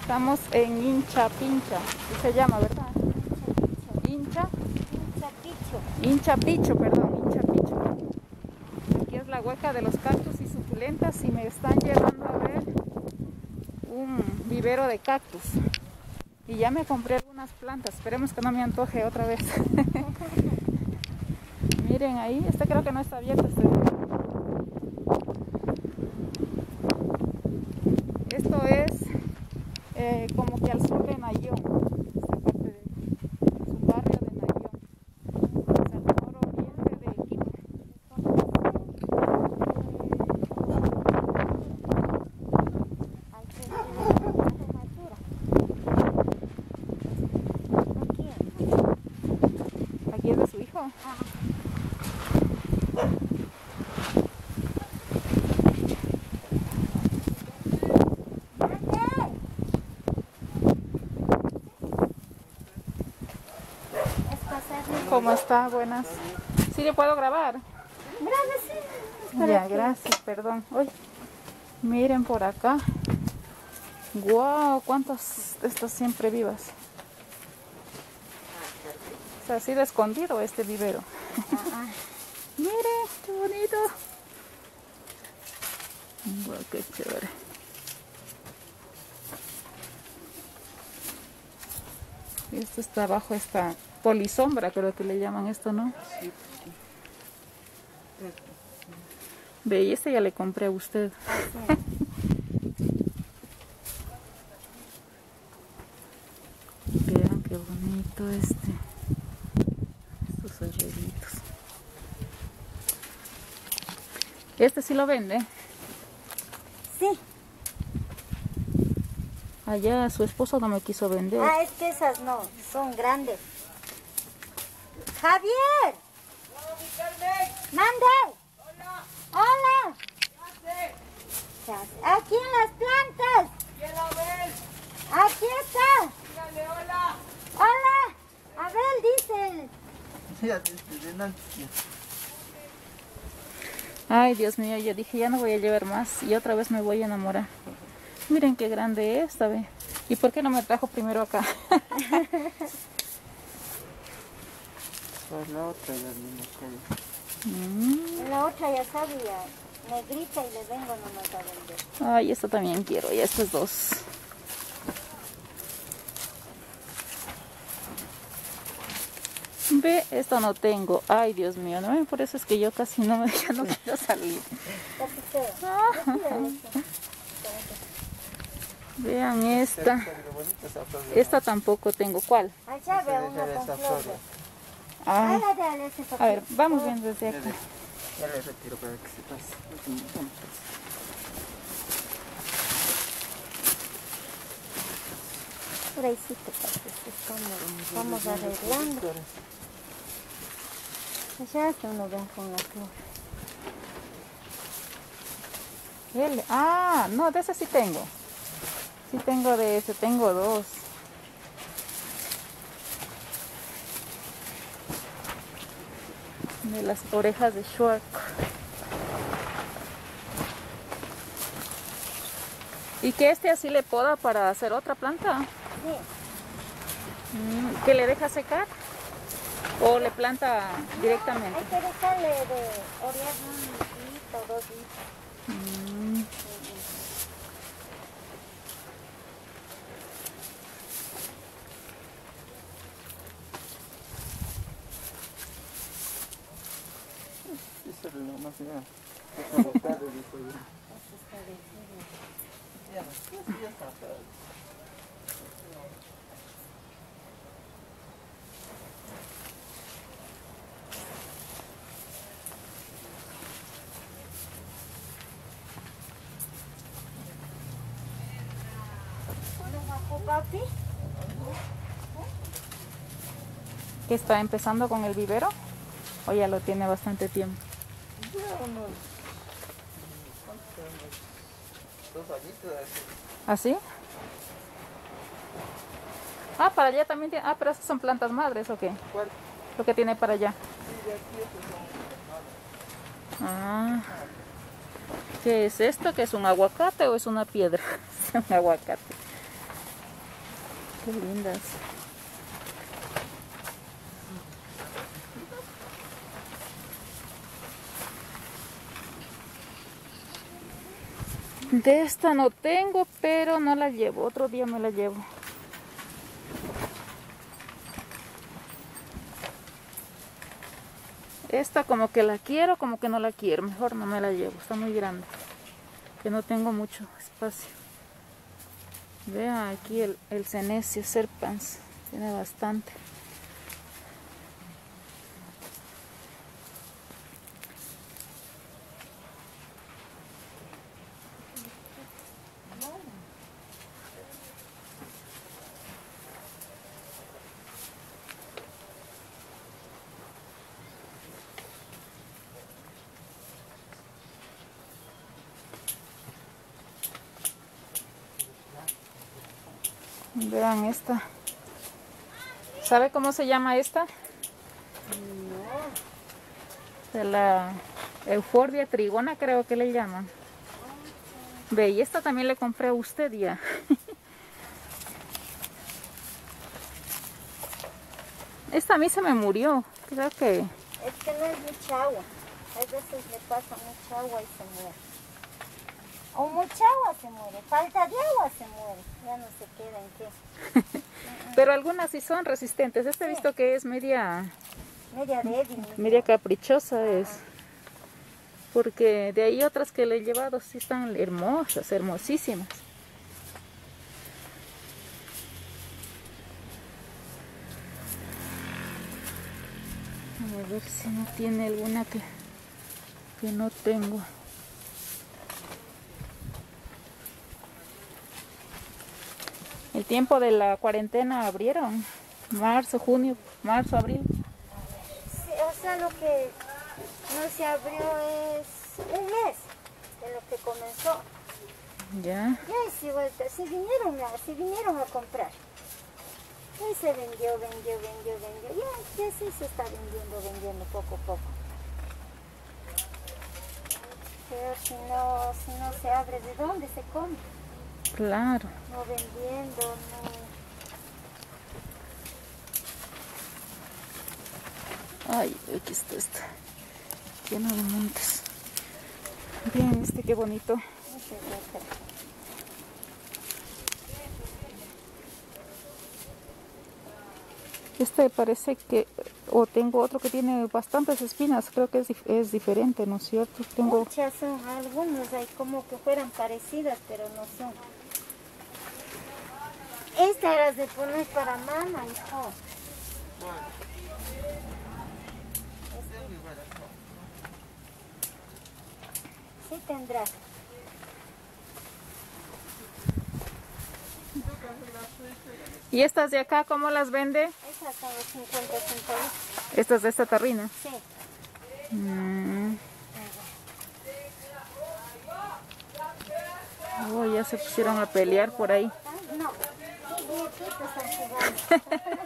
Estamos en Hincha Pincha, así se llama, ¿verdad? Hincha Picho, perdón, Hincha Picho. Aquí es la hueca de los cactus y suculentas y me están llevando a ver un vivero de cactus. Y ya me compré algunas plantas, esperemos que no me antoje otra vez. Miren ahí, este creo que no está abierto. Esto es como que al sur de Nayón, esta parte de su barrio de Nayón, es al nororiente de Quito. Aquí es de su hijo. ¿Cómo está? Buenas. ¿Sí le puedo grabar? Ya, gracias, perdón. Uy, miren por acá. Wow, cuántas de estas siempre vivas. O sea, así de escondido este vivero. Miren, qué bonito. Wow, qué chévere. Y esto está abajo, esta polisombra, creo que le llaman esto, ¿no? Sí. Ve, y este ya le compré a usted. Vean qué bonito estos arreglitos. ¿Este sí lo vende? Sí. Allá su esposo no me quiso vender. Ah, es que esas no, son grandes. ¡Javier! ¡Mande! ¡Hola! Aquí en las plantas. ¡Quiero ver! Aquí está. ¡Dígale hola! Hola. Abel dice. Ay, Dios mío, yo dije, ya no voy a llevar más y otra vez me voy a enamorar. Miren qué grande es esta, ve. ¿Y por qué no me trajo primero acá? Pues la otra ya vino. La otra ya sabía. Negrita y le vengo nomás a vender. Ay, esta también quiero, y estos dos. Ve, esto no tengo. Ay, Dios mío, no, por eso es que yo casi no me ya no quiero salir. Vean esta. Esta tampoco tengo. ¿Cuál? Allá veo una con flores. Ah, Dale, ese a ver, vamos viendo desde acá. Ya le retiro para que se pase. Por ahí sí te pases, estamos arreglando. Allá está uno ven con la flor. Ah, no, de ese sí tengo. Sí tengo de ese, tengo dos. De las orejas de Shark. ¿Y que este así le poda para hacer otra planta? Sí. ¿Que le deja secar? ¿O le planta directamente? Hay que dejarle de orear un litro, 2 litros. Eso es lo más ya. Ya está. Papi, ¿Que está empezando con el vivero? ¿O ya lo tiene bastante tiempo? Ya unos 2 añitos así. ¿Así? Ah, para allá también tiene. Ah, pero esas son plantas madres, ¿o qué? ¿Cuál? Lo que tiene para allá. Sí, de aquí esos son. Ah. ¿Qué es esto? ¿Qué es un aguacate o es una piedra? Es un aguacate. Qué lindas. De esta no tengo, pero no la llevo. Otro día me la llevo. Esta como que la quiero, como que no la quiero. Mejor no me la llevo. Está muy grande. Que no tengo mucho espacio. Vean aquí el Senecio serpans. Tiene bastante. Vean esta. ¿Sabe cómo se llama esta? No. De la Euphorbia trigona creo que le llaman. Ve, y esta también le compré a usted ya. Esta a mí se me murió. Creo que... Es que no es mucha agua. A veces le pasa mucha agua y se muere. O mucha agua se muere. Falta de agua se muere. Ya no se queda en qué. Pero algunas sí son resistentes. Este he visto que es media débil. Media caprichosa es. Porque de ahí otras que le he llevado sí están hermosas, hermosísimas. A ver si no tiene alguna que no tengo. El tiempo de la cuarentena abrieron. Marzo, junio, marzo, abril. Sí, o sea, lo que no se abrió es un mes de lo que comenzó. Ya. Ya sí, vuelta, sí vinieron a comprar. Y se vendió. Ya sí se está vendiendo poco a poco. Pero si no se abre, ¿de dónde se come? Claro. No vendiendo, no. Ay, aquí está esta. Lleno de montes. Bien, qué bonito. Este parece que, o tengo otro que tiene bastantes espinas, creo que es diferente, ¿no es cierto? Tengo... Muchas son, algunos hay como que fueran parecidas, pero no son. Esta era de poner para mama, hijo. Sí tendrás. ¿Y estas de acá cómo las vende? Esas son los 50 centavos. ¿Estas de esta tarrina? Sí. Oh, ya se pusieron a pelear por ahí. No, qué vietitos están jugando.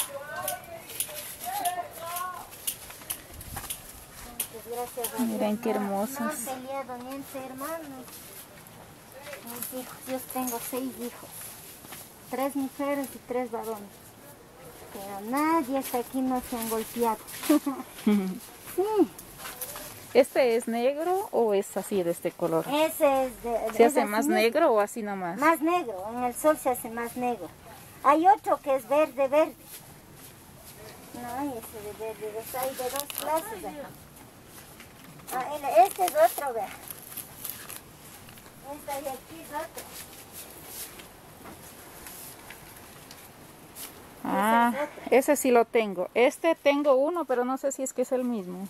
Gracias a Dios. Miren qué hermosas. No han peleado ni entre hermanos. Mis hijos, yo tengo 6 hijos. 3 mujeres y 3 varones. Pero nadie hasta aquí no se han golpeado. Sí. ¿Este es negro o es así de este color? Ese es de... ¿Se hace más negro o así nomás? Más negro, en el sol se hace más negro. Hay otro que es verde. No hay ese de verde, hay de 2 clases. Este es otro, vea. Este de aquí es otro. Ah, ese sí lo tengo. Este tengo uno, pero no sé si es que es el mismo.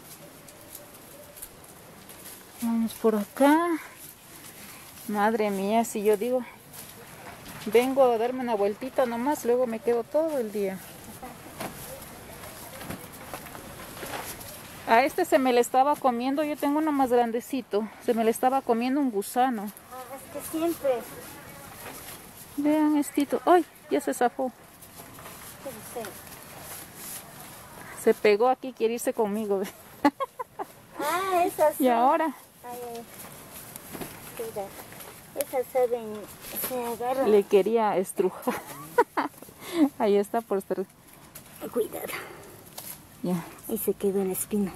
Vamos por acá. Madre mía, si yo digo, vengo a darme una vueltita nomás, luego me quedo todo el día. A este se me le estaba comiendo, yo tengo uno más grandecito, se me le estaba comiendo un gusano. Es que siempre... Vean estito, ¡ay! Ya se zafó. Se pegó aquí, quiere irse conmigo. Esas ¿Y ahora? Esas se agarran. Le quería estrujar. Ahí está por estar. Cuidado. Ya. Ahí se quedó en la espina.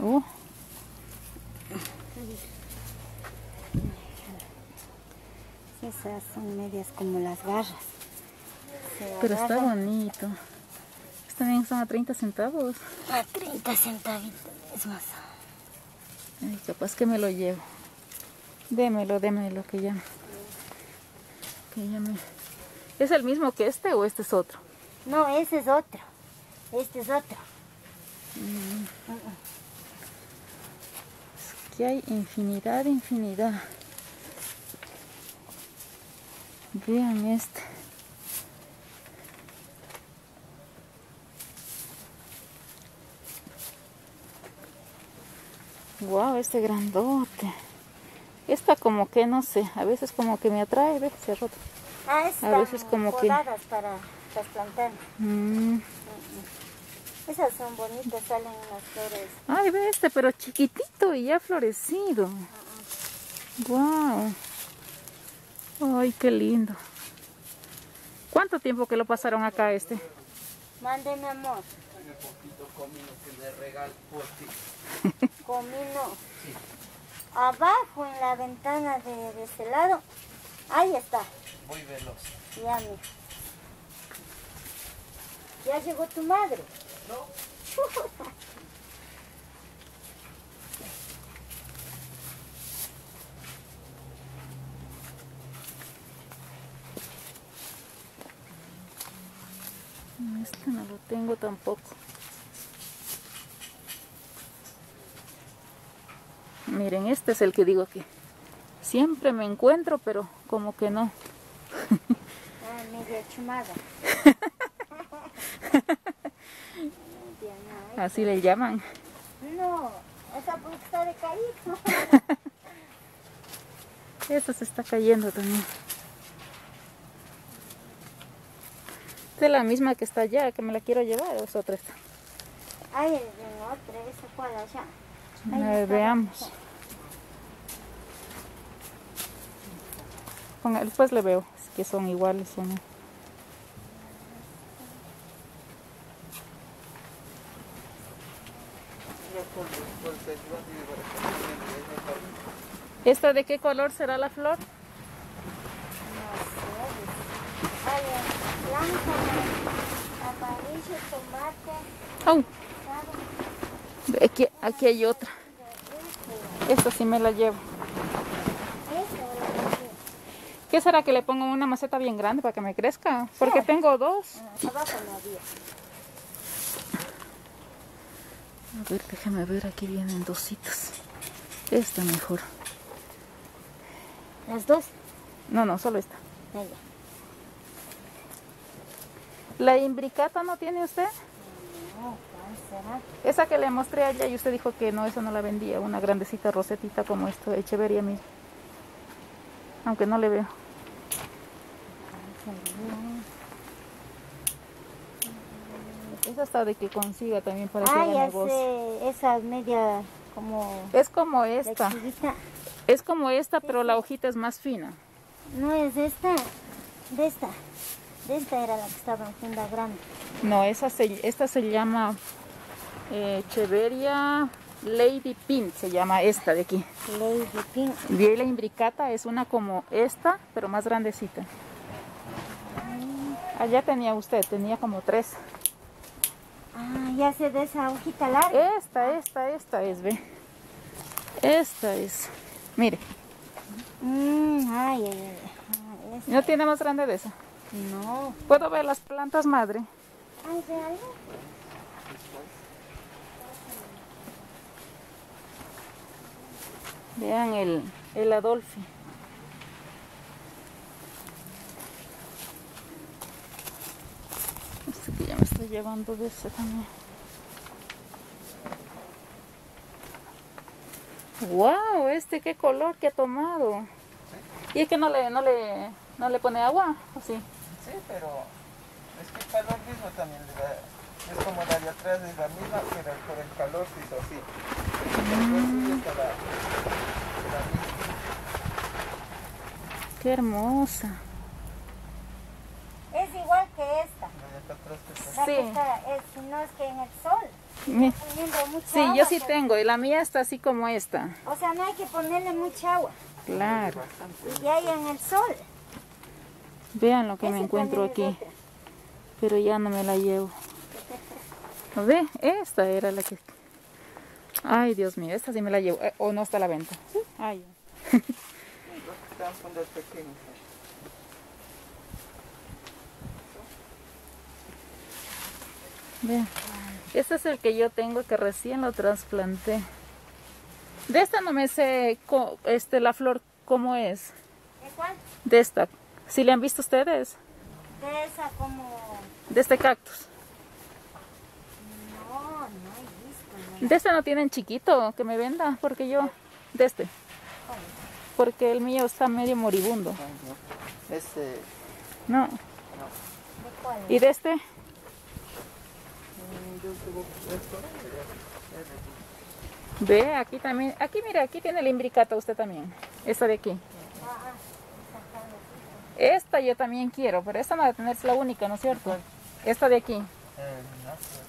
Esas son medias como las garras. Pero está bonito. Estos también están a 30 centavos. A 30 centavitos. Es más. Ay, capaz que me lo llevo. Démelo que ya. ¿Es el mismo que este o este es otro? No, ese es otro. Este es otro. Es que hay infinidad. Vean este. Wow, este grandote. Esta como que no sé, a veces como que me atrae, ve, se ha roto. Están A veces como que podadas para trasplantar. Esas son bonitas, salen unas flores. Ay, ve este, pero chiquitito y ya florecido. Wow. Ay, qué lindo. ¿Cuánto tiempo que lo pasaron acá este? Mándeme, amor. Un poquito comino que me regalo por ti. Comino. Abajo en la ventana de ese lado. Ahí está. Muy veloz. Ya, mi. ¿Ya llegó tu madre? No. Este no lo tengo tampoco. Miren, este es el que digo que siempre me encuentro, pero como que no. Media chumada. Así le llaman. No, esa porque está decaído. Esta se está cayendo también. Esta es la misma que está allá, que me la quiero llevar, o es otra esta. Ay, en otra, esa cual allá. A ver, veamos. Después le veo si que son iguales o no. ¿Esta de qué color será la flor? No sé. Ay, blanca, amarillo, tomate. Aquí hay otra. Esta sí me la llevo. ¿Qué será que le pongo una maceta bien grande para que me crezca? Porque tengo dos. Abajo no había. A ver, déjame ver, aquí vienen dositas. Esta mejor. ¿Las dos? No, solo esta. Ahí. ¿La imbricata no tiene usted? No, ¿cuál será? Esa que le mostré allá y usted dijo que no, esa no la vendía. Una grandecita rosetita como esta, Echeverria mismo. Aunque no le veo. Esa está de que consiga también para que haga ya negocio. sé, esa media como... Es como esta. chiquita. Es como esta, pero la hojita es más fina. No es esta, de esta. De esta era la que estaba en funda grande. No, esta se llama Echeverria Lady Pink, se llama esta de aquí. Lady Pink. Y la imbricata es una como esta, pero más grandecita. Allá tenía usted, tenía como 3. Ya sé de esa hojita larga. Esta es, ve. Esta es. Mire. Esa. ¿No tiene más grande de esa? No. ¿Puedo ver las plantas madre? Ay, ¿de algo? Vean el Adolfi. Este que ya me estoy llevando de ese también. ¡Wow! Qué color que ha tomado. ¿Y es que no le pone agua? ¿O sí? Sí, pero es que el calor mismo también le da. Es como la de atrás es la misma, pero por el calor se hizo así. ¡Qué hermosa! Es igual que esta. La Sí. que está, si no es que en el sol. Mi- Poniendo mucha Sí, agua, yo sí pues. tengo, y la mía está así como esta. O sea, no hay que ponerle mucha agua. Claro. Y ya hay en el sol. Vean lo que me Ese encuentro también aquí. es otra. Pero ya no me la llevo. ¿Ve? Esta era la que... Ay, Dios mío, esta sí me la llevo. ¿O no está a la venta? Ay, Los que están con los pequeños. vean. Este es el que yo tengo, que recién lo trasplanté. De esta no me sé la flor cómo es. ¿De cuál? De esta. ¿Sí le han visto ustedes? De esa como... De este cactus. No he visto. De este no tienen chiquito que me venda, porque yo... De este. Porque el mío está medio moribundo. Ay, no. Ese, No. ¿De cuál? ¿Y de este? yo tengo esto. Ve, aquí también. Aquí, mira, aquí tiene la imbricata usted también. Esta de aquí. Esta yo también quiero, pero esta no va a tener, es la única, ¿no es cierto? Esta de aquí. No sé.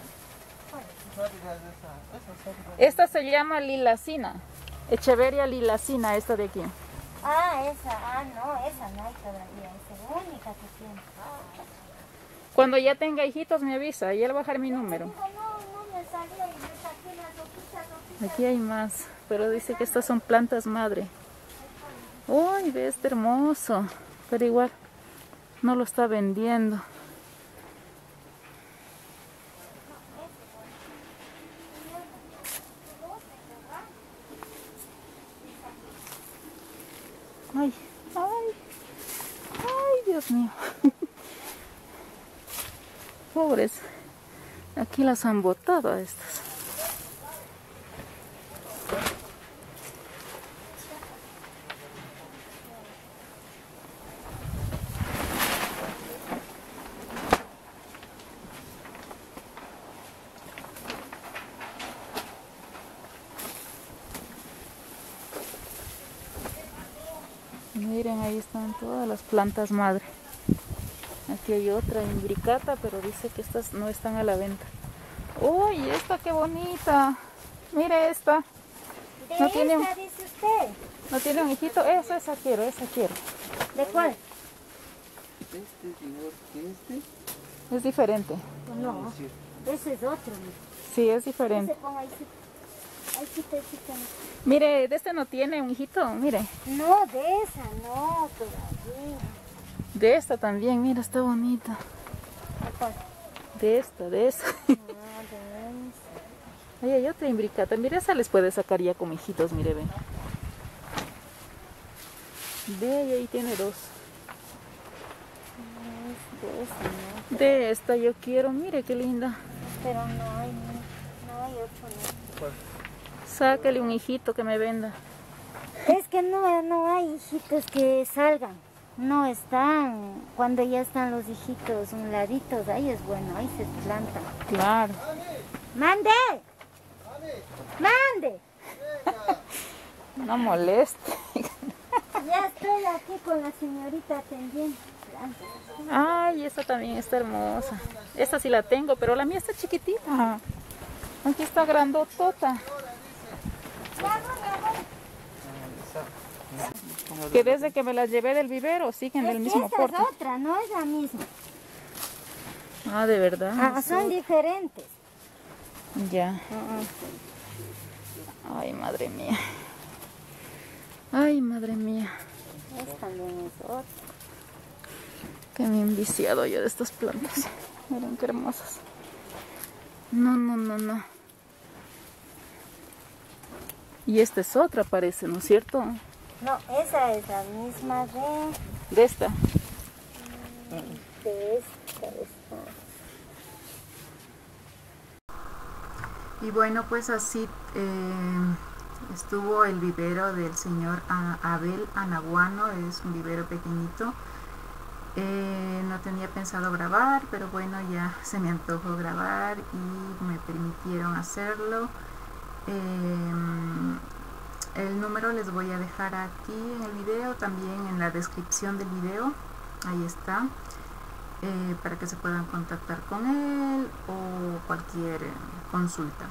Esta se llama lilacina. Echeveria lilacina, esta de aquí. Ah, esa. Ah, no, esa no hay todavía. Esa es la única que tiene. Cuando ya tenga hijitos me avisa y él va a bajar mi número. Dijo, no me salió y me saqué las hojitas. Aquí hay más, pero dice que estas son plantas madre. Uy, ve, este hermoso. Pero igual no lo está vendiendo. Ay, ay, ay, Dios mío. Pobres. Aquí las han botado a estas. Miren, ahí están todas las plantas madre. Aquí hay otra imbricata, pero dice que estas no están a la venta. ¡Uy, esta qué bonita! Mire esta. De No tiene- esa, dice usted. ¿No tiene un hijito? Esa quiero, esa quiero. ¿De cuál? Este, señor, este. Es diferente. No, ese es otro. Sí, es Ese diferente. ponga ahí sí. Ahí sí, ahí sí. Mire, de este no tiene un hijito, mire. No, de esa no, todavía. De esta también, mira, está bonita. ¿De cuál? De esta, de esa. Ah, de esa. Ahí hay otra imbricata. Mire, esa les puede sacar ya como hijitos, mire, ven. Ve, y ahí tiene dos. De esa no. De esta yo quiero, mire qué linda. Pero no hay otro. ¿Cuál? Sácale un hijito que me venda. Es que no hay hijitos que salgan. No están. Cuando ya están los hijitos un ladito, ahí es bueno, ahí se plantan. Claro. ¡Mande! ¡Mande! No moleste. Ya estoy aquí con la señorita atendiendo. Ay, esta también está hermosa. Esta sí la tengo, pero la mía está chiquitita. Aquí está grandotota. Que desde que me las llevé del vivero siguen del Es que mismo esta porte. es otra, no es la misma. Ah, de verdad. Ah, son diferentes. Ya. Ay, madre mía. Ay, madre mía. Esta también es otra. Que me he enviciado yo de estas plantas. Miren qué hermosas. No, no, no, no. Y esta es otra, parece, ¿no es cierto? No, esa es la misma De esta. de esta. Y bueno, pues así estuvo el vivero del señor Abel Anaguano. Es un vivero pequeñito. No tenía pensado grabar, pero bueno, ya se me antojó grabar y me permitieron hacerlo. El número les voy a dejar aquí en el video, también en la descripción del video, ahí está. para que se puedan contactar con él o cualquier consulta.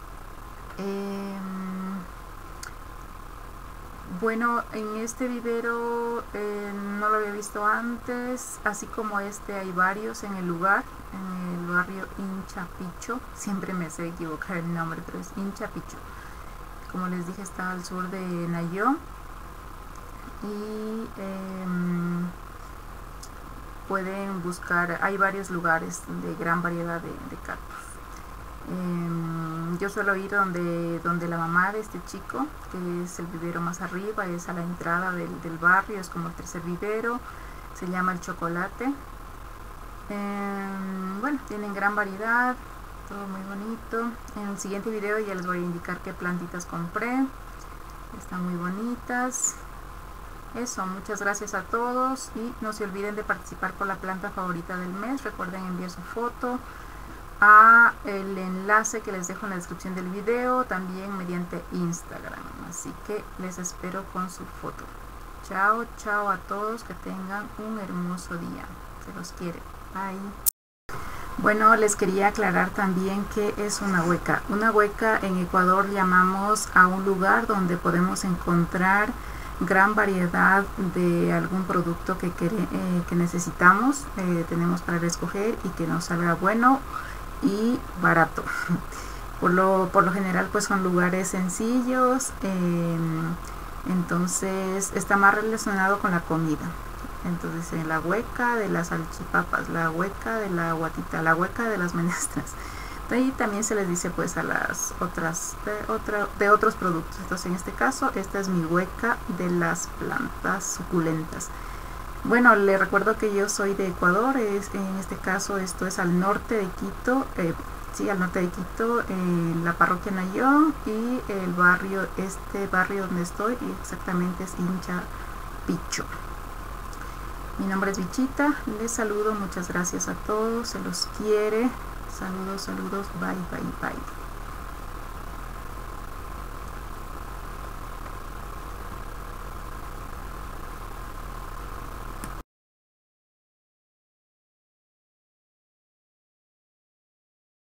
Bueno, en este vivero no lo había visto antes, así como este hay varios en el lugar, en el barrio Inchapicho. Siempre me sé equivocar el nombre, pero es Inchapicho. Como les dije, está al sur de Nayó y pueden buscar, hay varios lugares de gran variedad de cactus. Yo suelo ir donde la mamá de este chico, que es el vivero más arriba, es a la entrada del barrio, es como el tercer vivero, se llama El Chocolate. Bueno, tienen gran variedad, todo muy bonito. En el siguiente video ya les voy a indicar qué plantitas compré, están muy bonitas. Eso, muchas gracias a todos y no se olviden de participar por la planta favorita del mes. Recuerden enviar su foto a el enlace que les dejo en la descripción del video, también mediante Instagram, así que les espero con su foto. Chao, chao a todos, que tengan un hermoso día, se los quiere, bye. Bueno, les quería aclarar también que es una hueca. Una hueca en Ecuador llamamos a un lugar donde podemos encontrar gran variedad de algún producto que necesitamos, tenemos para escoger y que nos salga bueno y barato. Por lo general pues son lugares sencillos, entonces está más relacionado con la comida. Entonces en la hueca de las salchipapas, la hueca de la guatita, la hueca de las menestras. Y también se les dice pues a las otras de otros productos. Entonces en este caso esta es mi hueca de las plantas suculentas. Bueno, les recuerdo que yo soy de Ecuador, en este caso esto es al norte de Quito, sí, al norte de Quito, en la parroquia Nayó, y el barrio, este barrio donde estoy exactamente es Inchapicho. Mi nombre es Bichita, les saludo, muchas gracias a todos, se los quiere, saludos, saludos, bye, bye, bye.